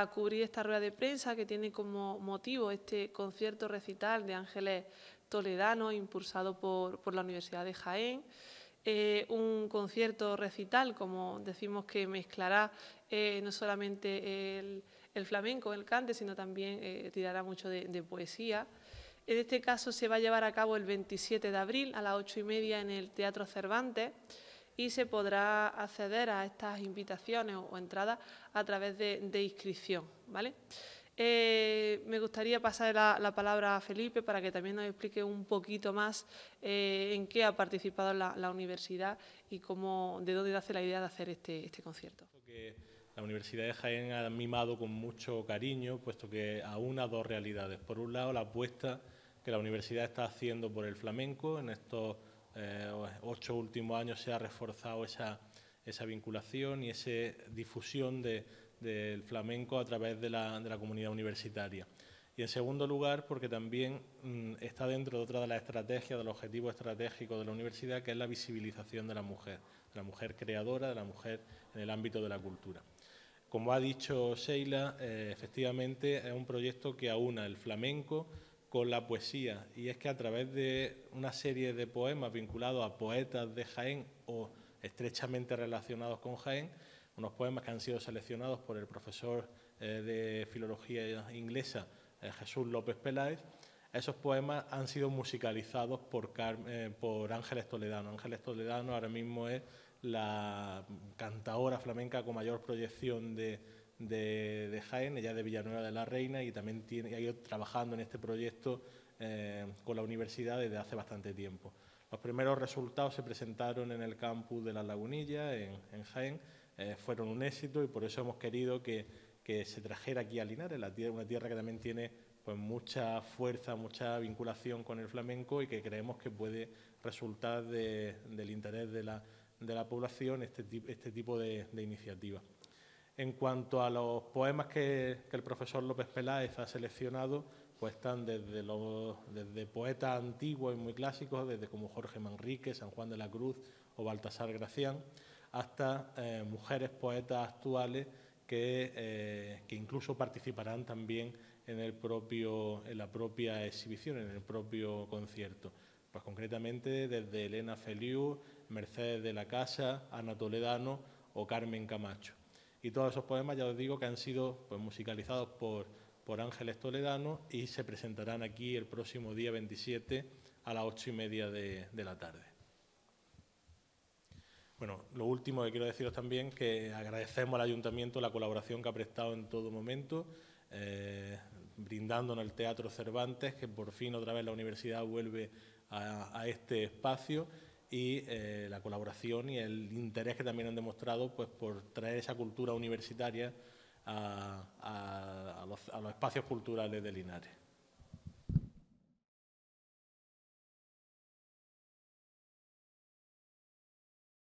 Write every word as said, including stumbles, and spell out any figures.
para cubrir esta rueda de prensa que tiene como motivo este concierto recital de Ángeles Toledano impulsado por, por la Universidad de Jaén. Eh, un concierto recital, como decimos, que mezclará eh, no solamente el, el flamenco, el cante, sino también eh, tirará mucho de, de poesía. En este caso se va a llevar a cabo el veintisiete de abril a las ocho y media en el Teatro Cervantes y se podrá acceder a estas invitaciones o, o entradas a través de, de inscripción, ¿vale? Eh, me gustaría pasar la, la palabra a Felipe para que también nos explique un poquito más eh, en qué ha participado la, la universidad y cómo, de dónde nace la idea de hacer este, este concierto. Que la Universidad de Jaén ha mimado con mucho cariño, puesto que aúna dos realidades. Por un lado, la apuesta que la universidad está haciendo por el flamenco. En estos eh, ocho últimos años se ha reforzado esa, esa vinculación y esa difusión de del flamenco a través de la, de la comunidad universitaria. Y en segundo lugar, porque también mmm, está dentro de otra de las estrategias, del objetivo estratégico de la universidad, que es la visibilización de la mujer, de la mujer creadora, de la mujer en el ámbito de la cultura. Como ha dicho Sheila, eh, efectivamente es un proyecto que aúna el flamenco con la poesía, y es que a través de una serie de poemas vinculados a poetas de Jaén o estrechamente relacionados con Jaén, unos poemas que han sido seleccionados por el profesor eh, de filología inglesa eh, Jesús López Peláez. Esos poemas han sido musicalizados por, Car eh, por Ángeles Toledano. Ángeles Toledano ahora mismo es la cantaora flamenca con mayor proyección de, de, de Jaén, ella es de Villanueva de la Reina, y también tiene, ha ido trabajando en este proyecto eh, con la universidad desde hace bastante tiempo. Los primeros resultados se presentaron en el campus de Las Lagunillas, en, en Jaén. Eh, fueron un éxito y por eso hemos querido que, que se trajera aquí a Linares, la tierra, una tierra que también tiene pues, mucha fuerza, mucha vinculación con el flamenco y que creemos que puede resultar de, del interés de la, de la población este, este tipo de, de iniciativas. En cuanto a los poemas que, que el profesor López Peláez ha seleccionado, pues están desde, los, desde poetas antiguos y muy clásicos, desde como Jorge Manrique, San Juan de la Cruz o Baltasar Gracián, hasta eh, mujeres poetas actuales que, eh, que incluso participarán también en, el propio, en la propia exhibición, en el propio concierto. Pues concretamente desde Elena Feliu, Mercedes de la Casa, Ana Toledano o Carmen Camacho. Y todos esos poemas, ya os digo, que han sido pues, musicalizados por, por Ángeles Toledano y se presentarán aquí el próximo día veintisiete a las ocho y media de, de la tarde. Bueno, lo último que quiero deciros también que agradecemos al Ayuntamiento la colaboración que ha prestado en todo momento, eh, brindándonos el Teatro Cervantes, que por fin otra vez la universidad vuelve a, a este espacio, y eh, la colaboración y el interés que también han demostrado pues, por traer esa cultura universitaria a, a, a, los, a los espacios culturales de Linares.